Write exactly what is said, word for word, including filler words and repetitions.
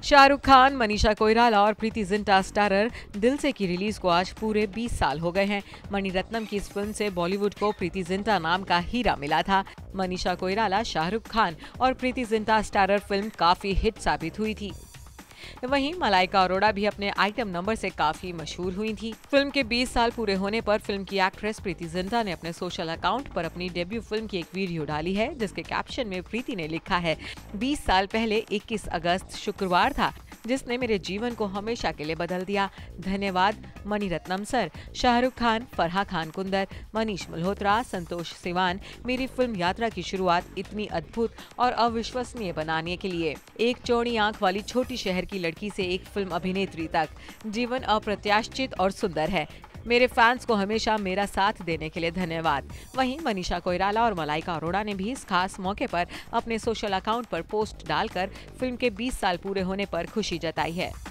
शाहरुख खान, मनीषा कोइराला और प्रीति जिंटा स्टारर दिल से की रिलीज को आज पूरे बीस साल हो गए हैं। मणिरत्नम की इस फिल्म से बॉलीवुड को प्रीति जिंटा नाम का हीरा मिला था। मनीषा कोइराला, शाहरुख खान और प्रीति जिंटा स्टारर फिल्म काफी हिट साबित हुई थी। वहीं मलाइका अरोड़ा भी अपने आइटम नंबर से काफी मशहूर हुई थी। फिल्म के बीस साल पूरे होने पर फिल्म की एक्ट्रेस प्रीति जिंटा ने अपने सोशल अकाउंट पर अपनी डेब्यू फिल्म की एक वीडियो डाली है, जिसके कैप्शन में प्रीति ने लिखा है, बीस साल पहले इक्कीस अगस्त शुक्रवार था जिसने मेरे जीवन को हमेशा के लिए बदल दिया। धन्यवाद मणिरत्नम सर, शाहरुख खान, फरहा खान कुंदर, मनीष मल्होत्रा, संतोष सिवान, मेरी फिल्म यात्रा की शुरुआत इतनी अद्भुत और अविश्वसनीय बनाने के लिए। एक चौड़ी आंख वाली छोटी शहर की लड़की से एक फिल्म अभिनेत्री तक, जीवन अप्रत्याशित और सुंदर है। मेरे फैंस को हमेशा मेरा साथ देने के लिए धन्यवाद। वहीं मनीषा कोइराला और मलाइका अरोड़ा ने भी इस खास मौके पर अपने सोशल अकाउंट पर पोस्ट डालकर फिल्म के बीस साल पूरे होने पर खुशी जताई है।